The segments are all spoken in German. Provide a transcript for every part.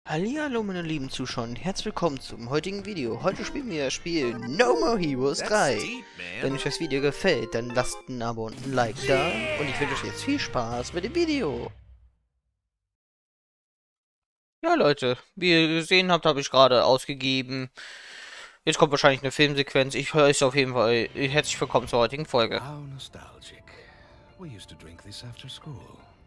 Hallihallo meine lieben Zuschauer und herzlich willkommen zum heutigen Video. Heute spielen wir das Spiel No More Heroes 3. Wenn euch das Video gefällt, dann lasst ein Abo und ein Like da. Und ich wünsche euch jetzt viel Spaß mit dem Video. Ja Leute, wie ihr gesehen habt, habe ich gerade ausgegeben. Jetzt kommt wahrscheinlich eine Filmsequenz. Ich höre euch auf jeden Fall herzlich willkommen zur heutigen Folge. How nostalgic. We used to drink this after school.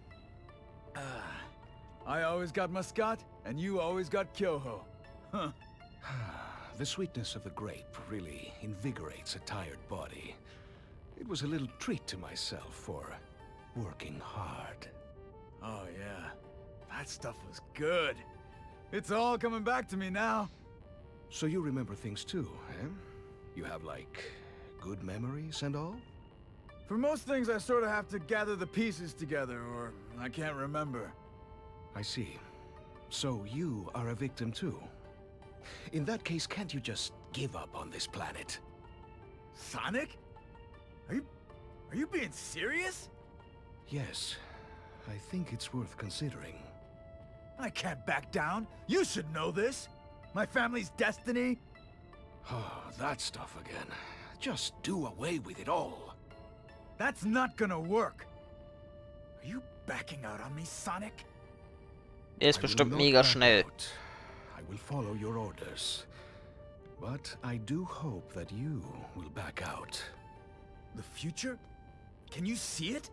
I always got Muscat, and you always got Kyoho. Huh. The sweetness of the grape really invigorates a tired body. It was a little treat to myself for working hard. Oh yeah, that stuff was good. It's all coming back to me now. So you remember things too, eh? You have, like, good memories and all? For most things, I sort of have to gather the pieces together, or I can't remember. I see. So you are a victim too. In that case, can't you just give up on this planet? Sonic? Are you being serious? Yes. I think it's worth considering. I can't back down. You should know this. My family's destiny. Oh, that stuff again. Just do away with it all. That's not gonna work. Are you backing out on me, Sonic? Er ist bestimmt mega schnell. I will follow your orders. But I do hope that you will back out. The future? Can you see it?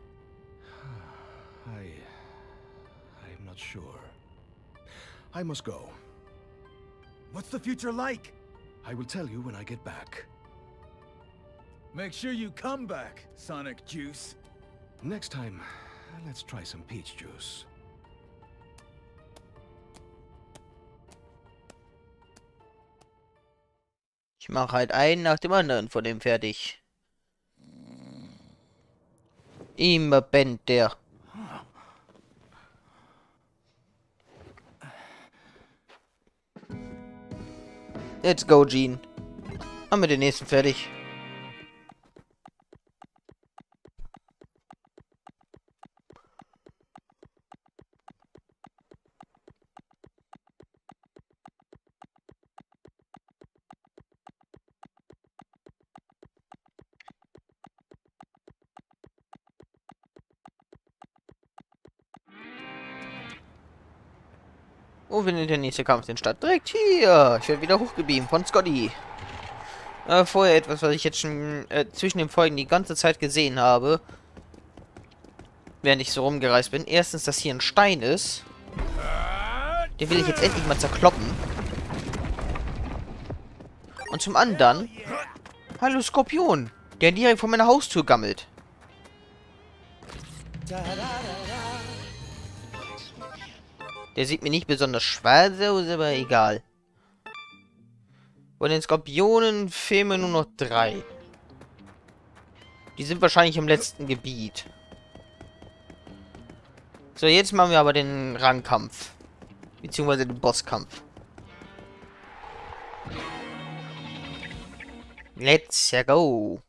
I'm not sure. I must go. What's the future like? I will tell you when I get back. Make sure you come back, Sonic Juice. Next time, let's try some peach juice. Ich mache halt einen nach dem anderen von dem fertig. Immer pennt der. Let's go, Gene. Haben wir den nächsten fertig. Wo findet der nächste Kampf denn statt? Direkt hier. Ich werde wieder hochgebeamt von Scotty. Vorher etwas, was ich jetzt schon zwischen den Folgen die ganze Zeit gesehen habe. Während ich so rumgereist bin. Erstens, dass hier ein Stein ist. Den will ich jetzt endlich mal zerkloppen. Und zum anderen... Hallo Skorpion. Der direkt vor meiner Haustür gammelt. Der sieht mir nicht besonders schwarz aus, aber egal. Von den Skorpionen fehlen mir nur noch 3. Die sind wahrscheinlich im letzten Gebiet. So, jetzt machen wir aber den Rangkampf. Beziehungsweise den Bosskampf. Let's go.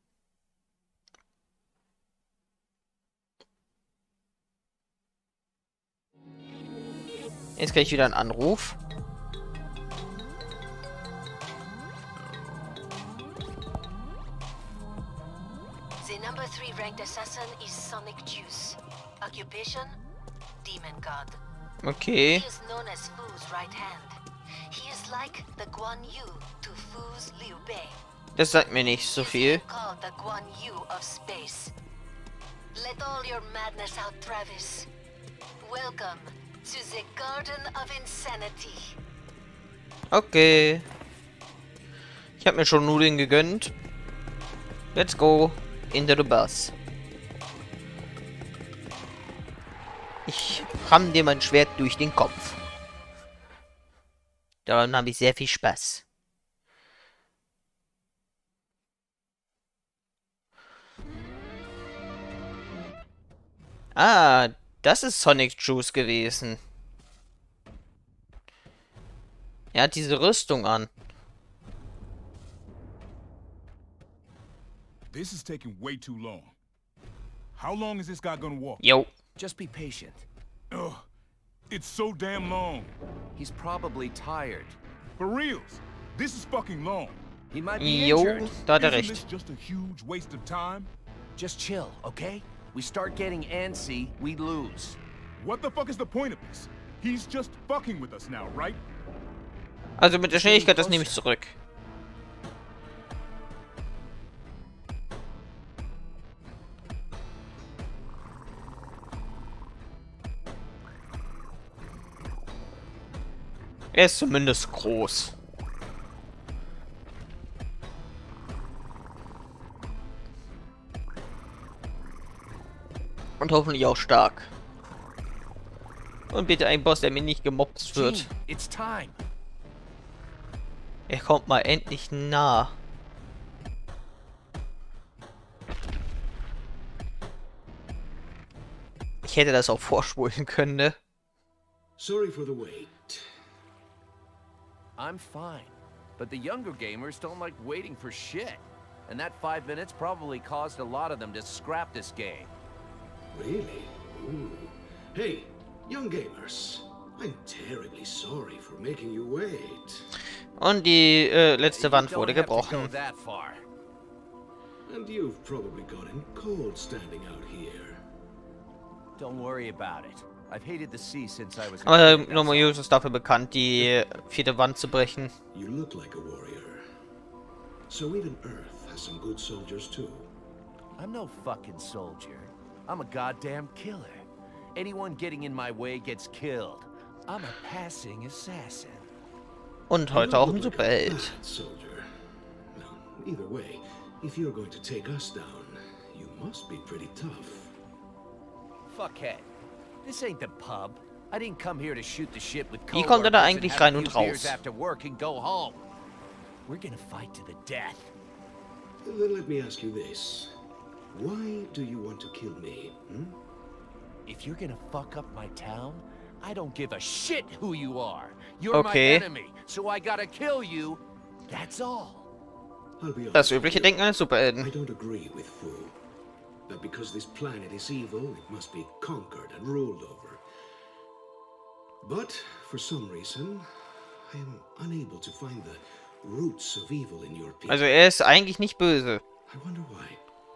Jetzt kriege ich wieder einen Anruf. The number 3 ranked assassin is Sonic Juice. Occupation? Demon God. Okay. He is known as Fu's right hand. He is like the Guan Yu to Fu's Liu Bei. Das sagt mir nicht so viel. Called the Guan Yu of space. Let all your madness out, Travis. Welcome to the Garden of Insanity. Okay. Ich habe mir schon Nudeln gegönnt. Let's go into the bus. Ich ramm dir mein Schwert durch den Kopf. Daran habe ich sehr viel Spaß. Ah, das ist Sonic Juice gewesen. Er hat diese Rüstung an. This is taking way too long. How long is this guy gonna walk? Jo. Just be patient. Ugh. It's so damn long. He's probably tired. For reals, this is fucking long. He might be Jo, injured. da hat er Isn't this recht. just a huge waste of time? Just chill, okay? We start getting antsy, we lose. What the fuck is the point of this? He's just fucking with us now, right? Also mit der Schnelligkeit, das nehme ich zurück. Er ist zumindest groß. Und hoffentlich auch stark. Und bitte ein Boss, der mir nicht gemobst wird. Gene, it's time. Er kommt mal endlich nah. Ich hätte das auch vorspulen können, ne? Sorry for the wait. I'm fine. But the younger gamers don't like waiting for shit. And that 5 minutes probably caused a lot of them to scrap this game. Really? Ooh. Hey, young gamers. I'm terribly sorry for making you wait. Und die letzte Wand wurde You don't have to gebrochen. go that far. And you've probably gotten cold standing out here. Don't worry about it. I've hated the sea since I was a Aber kid, that's Nomorius ist dafür bekannt, die 4. Wand zu brechen. You look like a warrior. So even Earth has some good soldiers too. all. I'm no fucking soldier. I'm a goddamn killer. Anyone getting in my way gets killed. I'm a passing assassin. Und You heute don't auch look ein like a Superheld. bad soldier. Well, either way, if you're going to take us down, you must be pretty tough. Fuckhead. This ain't the pub. I didn't come here to shoot the shit with Wie kommt er da coworkers and eigentlich have rein a und few beers raus? after work and go home. We're gonna fight to the death. Then let me ask you this. Why do you want to kill me? Hmm? If you're gonna fuck up my town, I don't give a shit who you are. You're Okay. my enemy, so I gotta kill you. That's all. I'll be honest Das with übliche you. Denken eines I Superhelden. don't agree with Fu. That because this planet is evil, it must be conquered and ruled over. But, for some reason, I am unable to find the roots of evil in your people. Also er ist eigentlich nicht böse. I wonder why.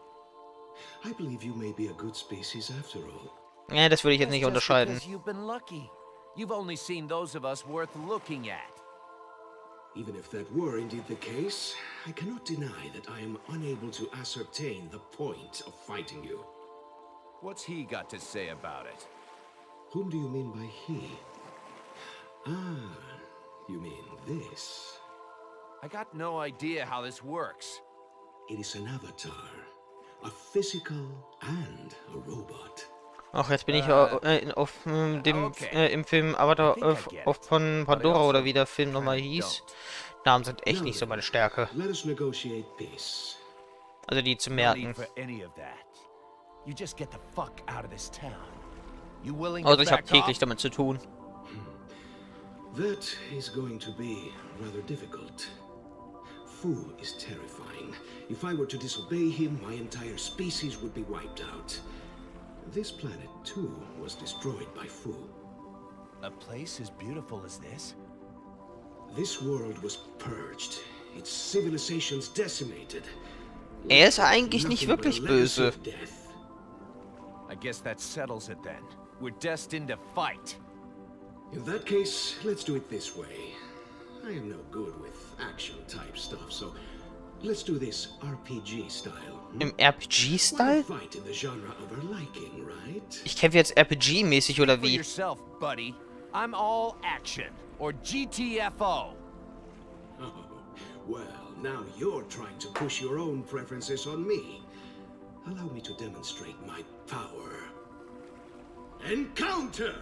I believe you may be a good species after all. Ja, das würde ich jetzt That's nicht just unterscheiden. because you've been lucky. You've only seen those of us worth looking at. Even if that were indeed the case, I cannot deny that I am unable to ascertain the point of fighting you. What's he got to say about it? Whom do you mean by he? Ah, you mean this. I got no idea how this works. It is an avatar. A physical and a robot. Ach, jetzt bin ich auf dem okay. im Film Avatar I think I get it. von But I Pandora also oder wie der Film nochmal kinda hieß. don't. Namen sind echt nicht so meine Stärke. Let us negotiate peace. Also die zu No merken. need for any of that. You just get the fuck out of this town. You willing Also to ich habe back täglich off? damit zu tun. That is going to be rather difficult. Fu is terrifying. If I were to disobey him, my entire species would be wiped out. This planet, too, was destroyed by Fu. A place as beautiful as this? This world was purged, its civilizations decimated. Er ist eigentlich nicht Nothing but a wirklich legacy böse. of death. I guess that settles it then. We're destined to fight. In that case, let's do it this way. I am no good with action-type stuff, so let's do this RPG style. Im Why RPG-Style? fight in the genre of our liking, right? Ich kämpfe jetzt RPG-mäßig oder For wie? yourself, buddy. I'm all action. Or GTFO. Oh, well, now you're trying to push your own preferences on me. Allow me to demonstrate my power. Encounter!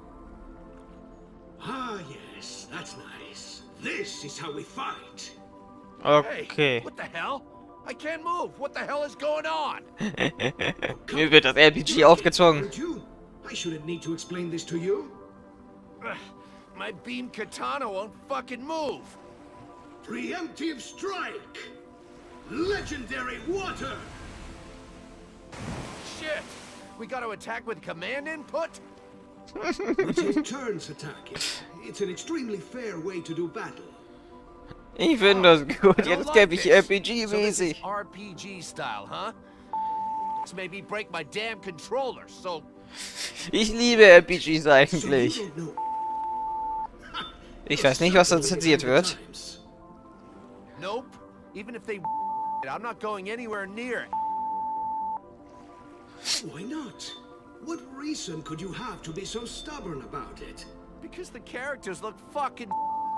Ah, yes, that's nice. This is how we fight. Hey, Okay. what the hell? I can't move. What the hell is going on? Mir wird das RPG aufgezwungen. Aren't you? I shouldn't need to explain this to you. My beam katana won't fucking move. Preemptive strike! Legendary water! Shit. We got to attack with command input? We take turns attacking. It's an extremely fair way to do battle. Ich finde das gut. I don't Jetzt like kämpfe ich this. So this is RPG-mäßig. RPG style, huh? Let's maybe break my damn controller, so... Ich liebe RPGs So you eigentlich. don't know. Ich weiß nicht, was da zensiert wird. Times. Nope. Even if they... I'm not going anywhere near it. Why not? What reason could you have to be so stubborn about it? Because the characters look fucking...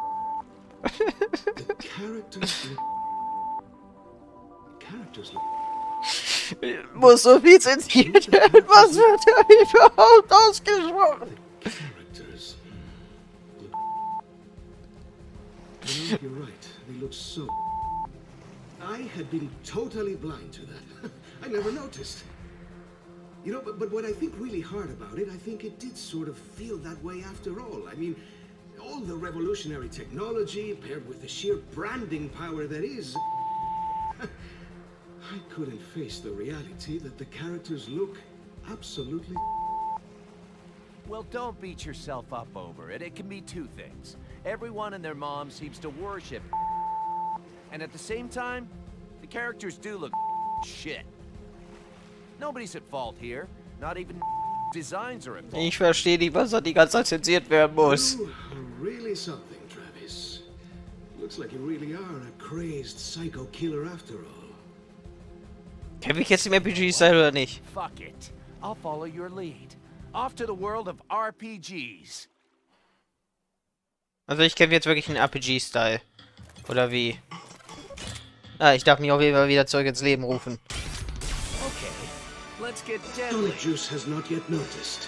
The characters look... The characters look... Muss so viel zensiert werden. Was wird da überhaupt ausgesprochen? Characters... Look... You know, you're right. They look so... I had been totally blind to that. I never noticed. You know, but what I think really hard about it, I think it did sort of feel that way after all. I mean, all the revolutionary technology paired with the sheer branding power that is... I couldn't face the reality that the characters look absolutely... Well, don't beat yourself up over it. It can be two things. Everyone and their mom seems to worship. And at the same time, the characters do look shit. Nobody's at fault here. Not even designs are at fault. Ich verstehe nicht, was da die ganze Zeit zensiert werden muss. You are really something, Travis. Looks like you really are a crazed psycho killer after all. Kämpfe ich jetzt im RPG-Style oder nicht? Fuck it. I'll follow your lead. Off to the world of RPGs. Also ich kämpfe jetzt wirklich in RPG-Style. Oder wie? Ah, ich darf mich auf jeden Fall wieder zurück ins Leben rufen. Okay, let's get deadly. Sonic Juice has not yet noticed.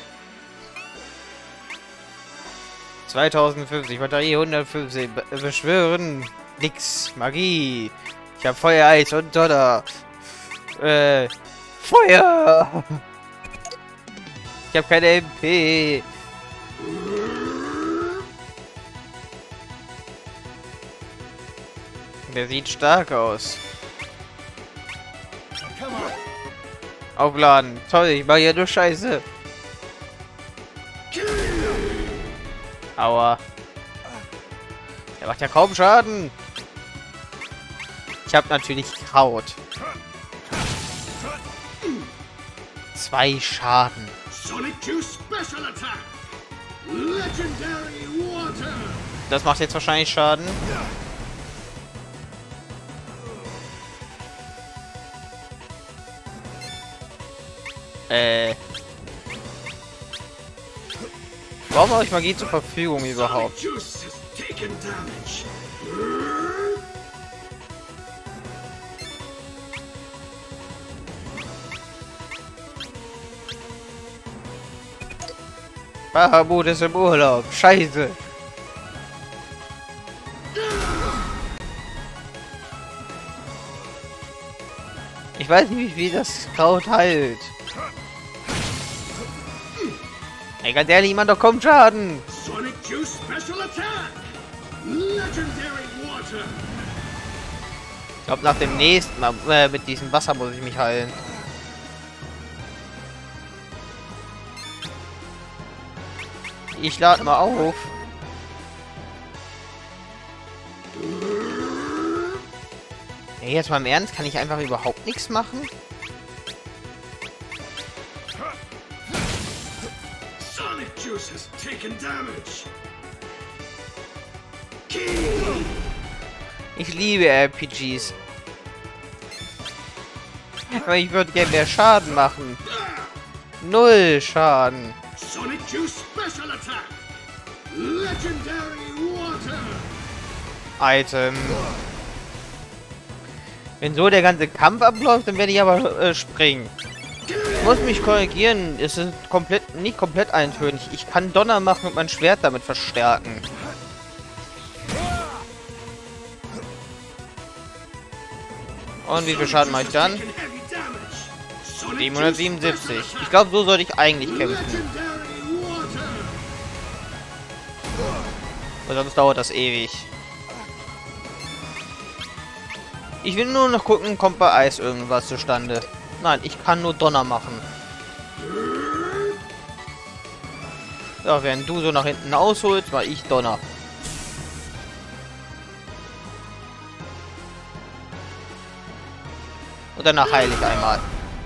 2050, Batterie 150, beschwören, nix, Magie. Ich hab Feuer, Eis und Donner. Feuer! Ich hab keine MP. Der sieht stark aus. Aufladen. Toll, ich mache ja nur Scheiße. Aua. Der macht ja kaum Schaden. Ich habe natürlich Kraut. 2 Schaden. Sonic Juice Special Attack! Legendary Water! Das macht jetzt wahrscheinlich Schaden. Warum habe ich Magie zur Verfügung überhaupt? Sonic Juice has taken damage. Bahamut ist im Urlaub. Scheiße. Ich weiß nicht, wie viel das Kraut heilt. Ey, ganz ehrlich, man, doch kommt Schaden. Sonic Juice Special Attack! Legendary Water! Ich glaube, nach dem nächsten Mal mit diesem Wasser muss ich mich heilen. Ich lade mal auf. Ey, jetzt mal im Ernst, kann ich einfach überhaupt nichts machen? Sonic Juice has taken damage. Ich liebe RPGs. Aber ich würde gerne mehr Schaden machen. 0 Schaden. Sonic Juice Special Attack! Legendary Water! Item. Wenn so der ganze Kampf abläuft, dann werde ich aber springen. Ich muss mich korrigieren. Es ist komplett, nicht komplett eintönig. Ich kann Donner machen und mein Schwert damit verstärken. Und wie viel Schaden mache ich dann? 777. Ich glaube, so sollte ich eigentlich kämpfen. Weil sonst dauert das ewig. Ich will nur noch gucken, kommt bei Eis irgendwas zustande. Nein, ich kann nur Donner machen. Ja, während du so nach hinten ausholst, war ich Donner. Und danach heile ich einmal.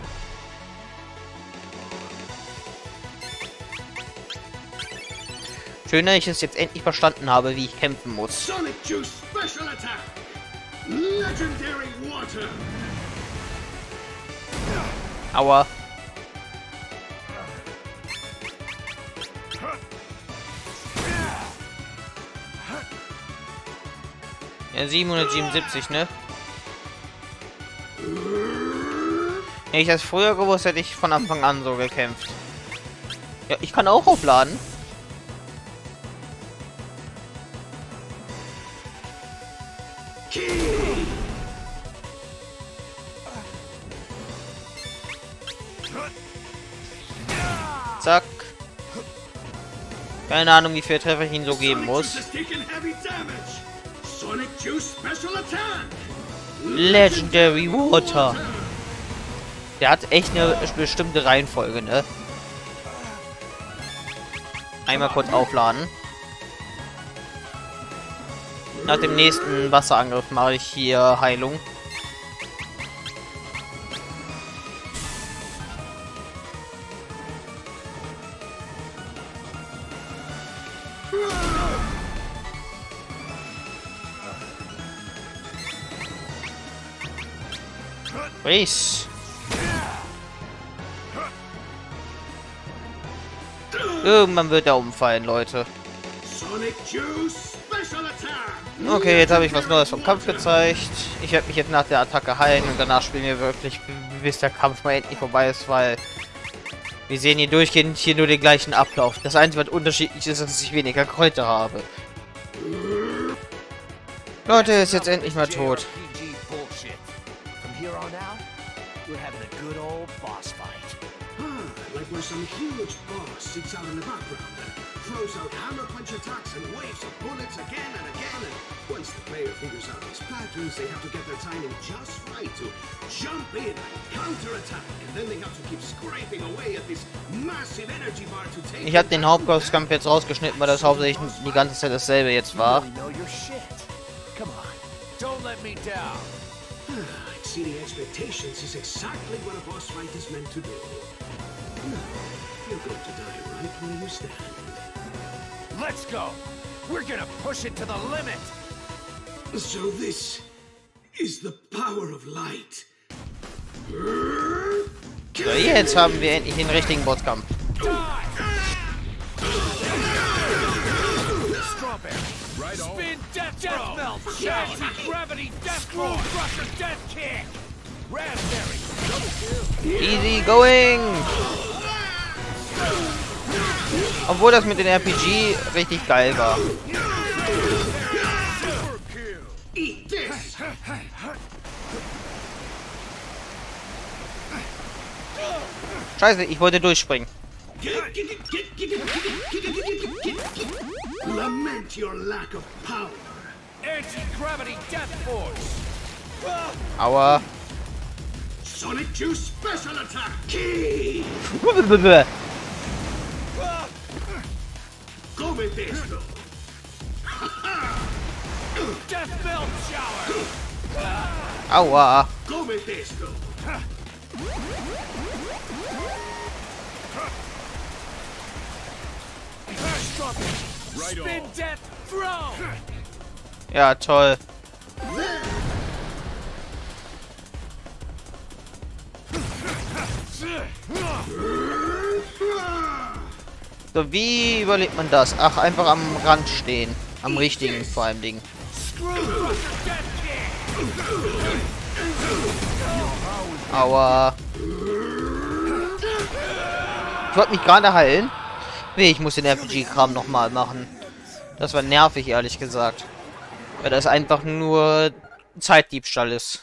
Schön, dass ich es jetzt endlich verstanden habe, wie ich kämpfen muss. Sonic Juice Special Attack! Legendary Water! Aua. Ja, 777, ne? Hätte ich das früher gewusst, hätte ich von Anfang an so gekämpft. Ja, ich kann auch aufladen. Zack. Keine Ahnung, wie viel Treffer ich ihn so geben muss. Legendary Water. Der hat echt eine bestimmte Reihenfolge, ne? Einmal kurz aufladen. Nach dem nächsten Wasserangriff mache ich hier Heilung. Race. Irgendwann wird er umfallen, Leute. Okay, jetzt habe ich was Neues vom Kampf gezeigt. Ich werde mich jetzt nach der Attacke heilen und danach spielen wir wirklich, bis der Kampf mal endlich vorbei ist, weil wir sehen hier durchgehend hier nur den gleichen Ablauf. Das Einzige, was unterschiedlich ist, dass ich weniger Kräuter habe. Leute, ist jetzt endlich mal tot. Like where some huge boss sits out in the background and throws out hammer punch attacks and waves of bullets again and again, and once the player figures out his patterns, they have to get their timing just right to jump in and counterattack, and then they have to keep scraping away at this massive energy bar to take. Ich habe den Hauptkampf jetzt rausgeschnitten, weil das hauptsächlich die ganze Zeit dasselbe jetzt war. Exceeding expectations is exactly what a boss fight is meant to do. No, you're going to die right where you stand. Let's go! We're gonna push it to the limit! So this is the power of light. So, jetzt haben wir endlich den richtigen Bosskampf. Spin death melt! Gravity death roll! Crusher death kick! Raspberry! Easy going! Obwohl das mit den RPG richtig geil war. Scheiße, ich wollte durchspringen. Lament your lack of power. Anti-gravity death force! Aua. Sonic Juice Special Attack! Key! Come esto! Death melt shower! Aua. Come esto! Spin death throw! Ja, toll. So, wie überlebt man das? Ach, einfach am Rand stehen. Am richtigen, vor allem Ding. Aua. Ich wollte mich gerade heilen. Nee, ich muss den RPG-Kram nochmal machen. Das war nervig, ehrlich gesagt. Weil das einfach nur Zeitdiebstahl ist.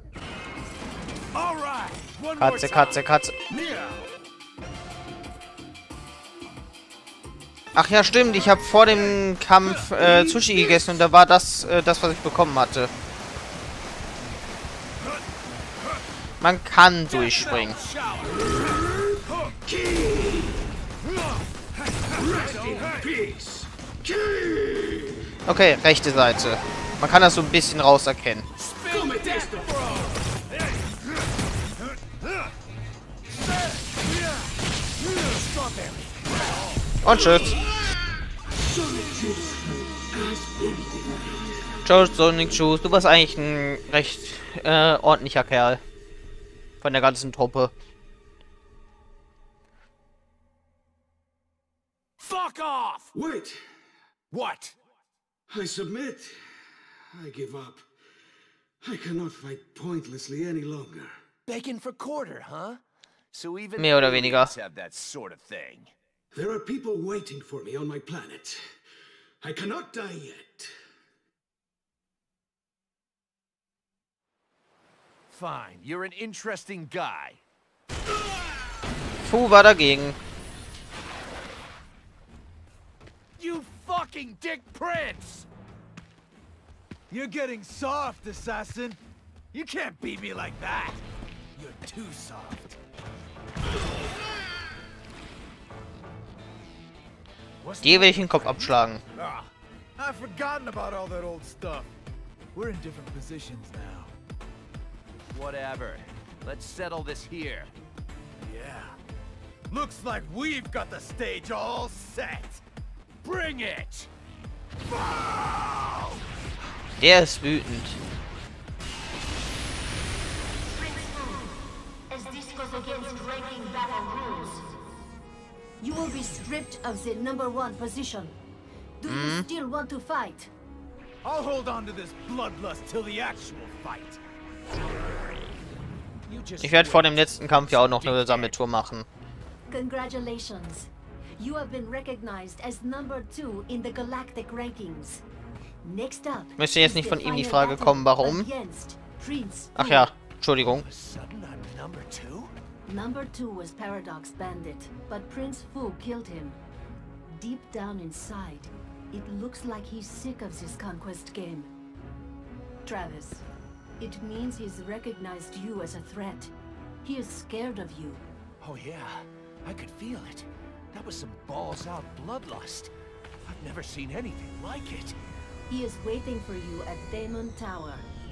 Katze, Katze, Katze. Ach ja, stimmt. Ich habe vor dem Kampf Sushi gegessen und da war das, was ich bekommen hatte. Man kann durchspringen. Okay, rechte Seite. Man kann das so ein bisschen rauserkennen. Und tschüss. Ciao, Sonic Juice. Du warst eigentlich ein recht ordentlicher Kerl. Von der ganzen Truppe. Fuck off! Wait! What? I submit. I give up. I cannot fight pointlessly any longer. Begging for quarter, huh? So even Mehr oder weniger. aliens have that sort of thing. There are people waiting for me on my planet. I cannot die yet. Fine, you're an interesting guy. Fu war dagegen. You fucking dick prince! You're getting soft, assassin. You can't beat me like that. You're too soft. Die will ich den Kopf abschlagen. Ah, I've forgotten about all that old stuff. We're in different positions now. Whatever. Let's settle this here. Yeah. Looks like we've got the stage all set. Bring it! Der ist wütend. As this goes against ranking battle rules, you will be stripped of the #1 position. Do you still want to fight? I'll hold on to this bloodlust till the actual fight. Ich werde vor dem letzten Kampf ja auch noch eine Sammeltour machen. Congratulations. You have been recognized as #2 in the galactic rankings. Next up. Müsste jetzt nicht von ihm die Frage kommen, warum? Ach ja, Entschuldigung. #2 was Paradox Bandit, but Prince Fu killed him. Deep down inside, it looks like he's sick of this conquest game. Travis, it means he's recognized you as a threat. He is scared of you. Oh yeah, I could feel it. That was some balls-out bloodlust. I've never seen anything like it. He is waiting for you at Daemon Tower.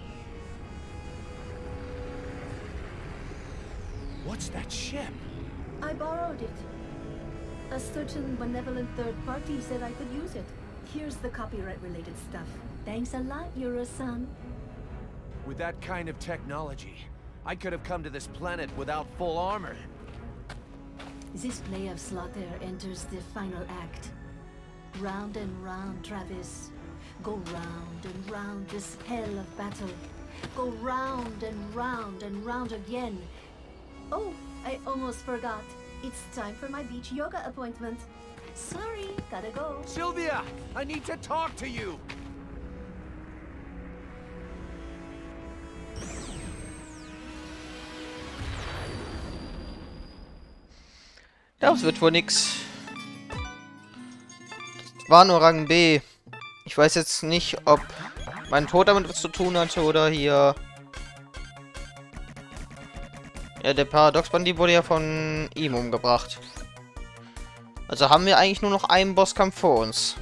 What's that ship? I borrowed it. A certain benevolent third party said I could use it. Here's the copyright-related stuff. Thanks a lot, Euro-san. With that kind of technology, I could have come to this planet without full armor. This play of slaughter enters the final act. Round and round, Travis. Go round and round this hell of battle. Go round and round and round again. Oh, I almost forgot. It's time for my beach yoga appointment. Sorry, gotta go. Sylvia, I need to talk to you. Das wird wohl nix. Das war nur Rang B. Ich weiß jetzt nicht, ob mein Tod damit was zu tun hatte oder hier... Ja, der Paradox-Bandit wurde ja von ihm umgebracht. Also haben wir eigentlich nur noch einen Bosskampf vor uns.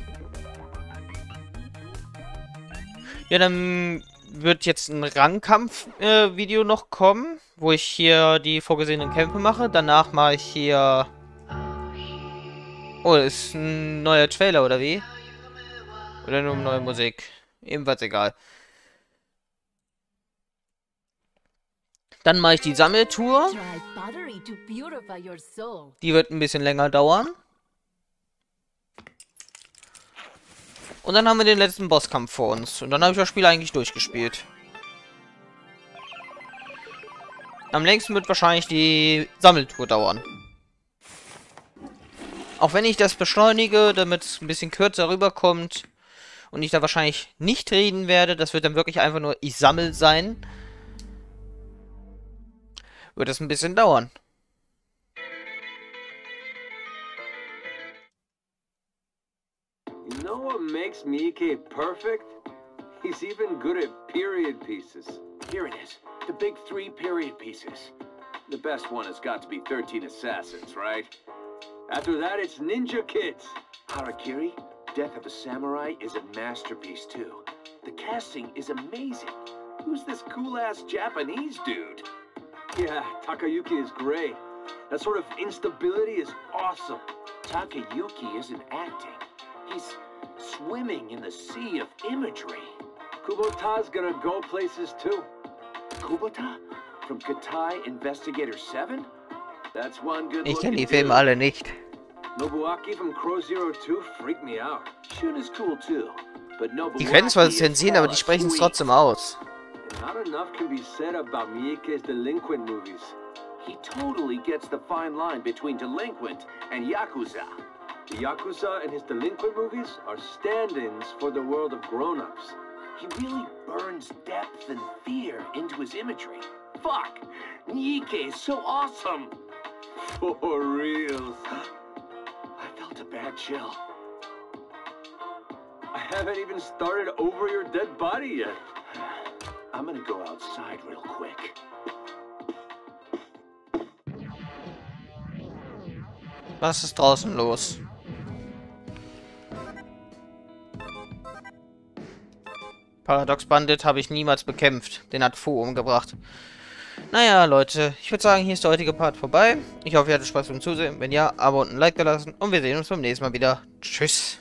Ja, dann wird jetzt ein Rangkampf-Video noch kommen, wo ich hier die vorgesehenen Kämpfe mache. Danach mache ich hier... Oh, das ist ein neuer Trailer, oder wie? Oder nur neue Musik? Ebenfalls egal. Dann mache ich die Sammeltour. Die wird ein bisschen länger dauern. Und dann haben wir den letzten Bosskampf vor uns. Und dann habe ich das Spiel eigentlich durchgespielt. Am längsten wird wahrscheinlich die Sammeltour dauern. Auch wenn ich das beschleunige, damit es ein bisschen kürzer rüberkommt und ich da wahrscheinlich nicht reden werde, das wird dann wirklich einfach nur ich sammel sein, wird es ein bisschen dauern. You know what makes Miike perfect? He's even good at period pieces. Here it is, the big 3 period pieces. The best one has got to be 13 Assassins, right? After that, it's Ninja Kids. Harakiri, Death of a Samurai is a masterpiece, too. The casting is amazing. Who's this cool-ass Japanese dude? Yeah, Takayuki is great. That sort of instability is awesome. Takayuki isn't acting. He's swimming in the sea of imagery. Kubota's gonna go places too. Kubota? From Katai Investigator 7? That's one good Ich kenne looking die Filme alle nicht. Nobuaki from Crow Zero 2 freaked me out. Shun is cool too, but Die können zwar Nobuaki is zensieren, aber die hella sprechen es sweet. trotzdem aus. Not enough can be said about Miike's delinquent movies. He totally gets the fine line between delinquent and Yakuza. The Yakuza and his delinquent movies are stand-ins for the world of grown-ups. He really burns depth and fear into his imagery. Fuck! Miike is so awesome! For reals. I felt a bad chill. I haven't even started Over Your Dead Body yet. I'm gonna go outside real quick. Was ist draußen los? Paradox Bandit habe ich niemals bekämpft. Den hat Fu umgebracht. Naja, Leute, ich würde sagen, hier ist der heutige Part vorbei. Ich hoffe, ihr hattet Spaß beim Zusehen. Wenn ja, Abo und ein Like da lassen. Und wir sehen uns beim nächsten Mal wieder. Tschüss.